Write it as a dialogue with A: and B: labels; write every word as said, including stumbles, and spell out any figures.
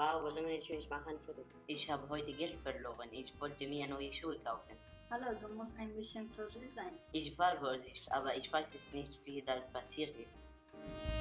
A: Wow, warum nicht? Ich mache ein Foto.
B: Ich habe heute Geld verloren. Ich wollte mir neue Schuhe kaufen.
C: Hallo, du musst ein bisschen vorsichtig sein.
B: Ich war vorsichtig, aber ich weiß es nicht, wie das passiert ist.